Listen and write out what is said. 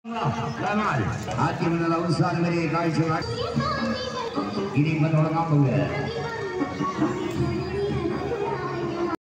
Kamal ആദ്യം മുതൽ അവസാനം വരെ കാഴ്ച ഇനി തുടങ്ങാൻ പോവുക